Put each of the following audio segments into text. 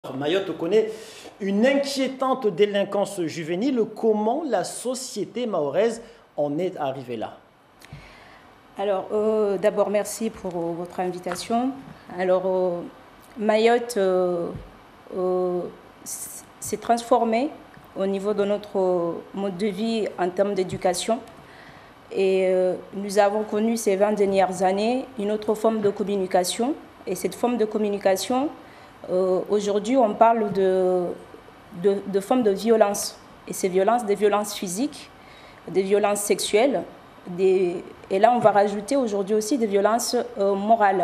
Mayotte connaît une inquiétante délinquance juvénile. Comment la société mahoraise en est arrivée là? Alors, d'abord, merci pour votre invitation. Alors, Mayotte s'est transformée au niveau de notre mode de vie en termes d'éducation. Et nous avons connu ces 20 dernières années une autre forme de communication. Et cette forme de communication, aujourd'hui, on parle de formes de violence. Et ces violences, des violences physiques, des violences sexuelles, et là, on va rajouter aujourd'hui aussi des violences morales.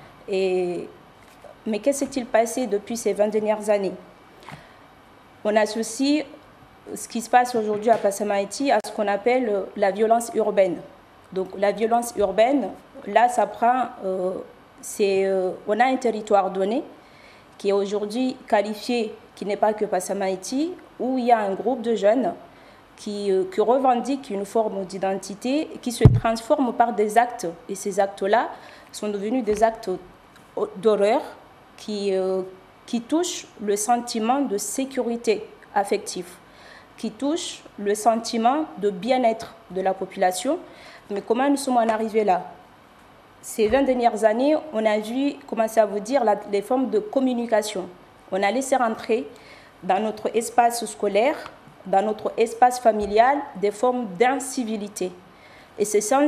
Mais qu'est-ce qui s'est-il passé depuis ces 20 dernières années? On associe ce qui se passe aujourd'hui à Passamaïti à ce qu'on appelle la violence urbaine. Donc la violence urbaine, là, ça prend... on a un territoire donné qui est aujourd'hui qualifié, qui n'est pas que Passamaïti, où il y a un groupe de jeunes qui revendiquent une forme d'identité, qui se transforment par des actes. Et ces actes-là sont devenus des actes d'horreur qui touchent le sentiment de sécurité affective, qui touchent le sentiment de bien-être de la population. Mais comment nous sommes en arrivés là? Ces 20 dernières années, on a vu commencer à vous dire les formes de communication. On a laissé rentrer dans notre espace scolaire, dans notre espace familial, des formes d'incivilité. Et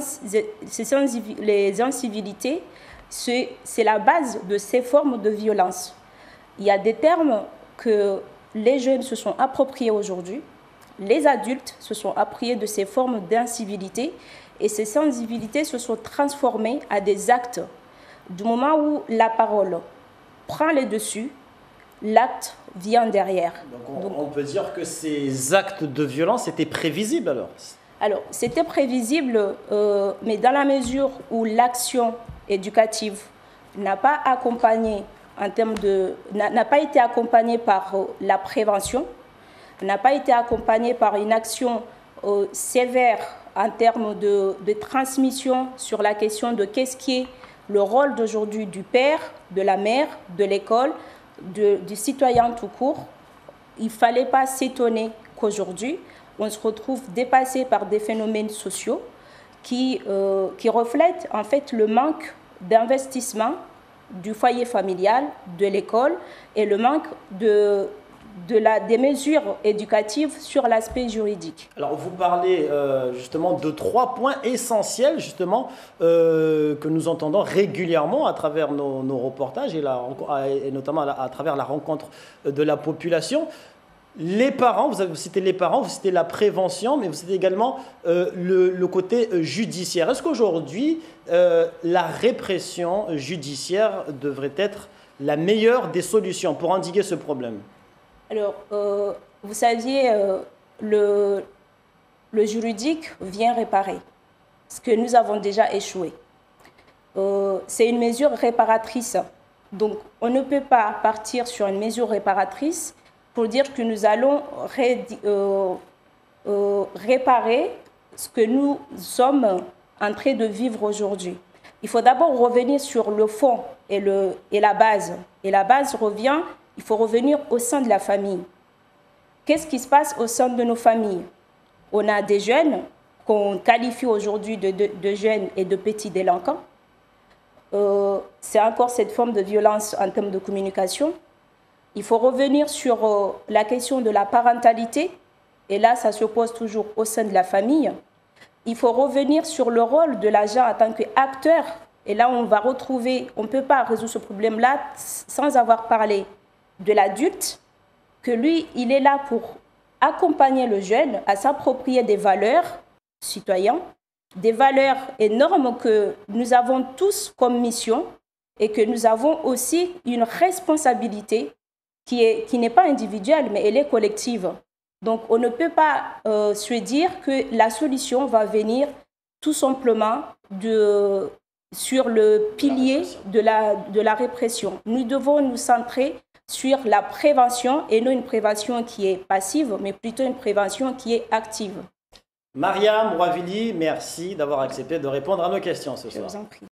les incivilités, c'est la base de ces formes de violence. Il y a des termes que les jeunes se sont appropriés aujourd'hui, les adultes se sont appropriés de ces formes d'incivilité, et ces incivilités se sont transformées à des actes. Du moment où la parole prend les dessus, l'acte vient derrière. Donc on peut dire que ces actes de violence étaient prévisibles alors? Alors, c'était prévisible, mais dans la mesure où l'action éducative n'a pas été accompagnée par la prévention, n'a pas été accompagnée par une action sévère en termes de transmission sur la question de qu'est-ce qui est le rôle d'aujourd'hui du père, de la mère, de l'école, du citoyen tout court. Il ne fallait pas s'étonner qu'aujourd'hui, on se retrouve dépassé par des phénomènes sociaux qui reflètent en fait le manque d'investissement du foyer familial, de l'école et le manque des mesures éducatives sur l'aspect juridique. Alors vous parlez justement de 3 points essentiels justement que nous entendons régulièrement à travers nos reportages et notamment à travers la rencontre de la population. Les parents, vous citez les parents, vous citez la prévention, mais vous citez également le côté judiciaire. Est-ce qu'aujourd'hui, la répression judiciaire devrait être la meilleure des solutions pour endiguer ce problème? Alors, vous saviez, le juridique vient réparer ce que nous avons déjà échoué. C'est une mesure réparatrice. Donc, on ne peut pas partir sur une mesure réparatrice pour dire que nous allons réparer ce que nous sommes en train de vivre aujourd'hui. Il faut d'abord revenir sur le fond et la base. Et la base revient, il faut revenir au sein de la famille. Qu'est-ce qui se passe au sein de nos familles? On a des jeunes qu'on qualifie aujourd'hui de jeunes et de petits délinquants. C'est encore cette forme de violence en termes de communication. Il faut revenir sur la question de la parentalité. Et là, ça se pose toujours au sein de la famille. Il faut revenir sur le rôle de l'agent en tant qu'acteur. Et là, on va retrouver, on ne peut pas résoudre ce problème-là sans avoir parlé de l'adulte, que lui, il est là pour accompagner le jeune à s'approprier des valeurs citoyennes, des valeurs énormes que nous avons tous comme mission et que nous avons aussi une responsabilité qui n'est pas individuelle, mais elle est collective. Donc, on ne peut pas se dire que la solution va venir tout simplement sur le pilier de la répression. Nous devons nous centrer sur la prévention et non une prévention qui est passive, mais plutôt une prévention qui est active. Mariam Rouavili, merci d'avoir accepté de répondre à nos questions ce soir. Je vous en prie.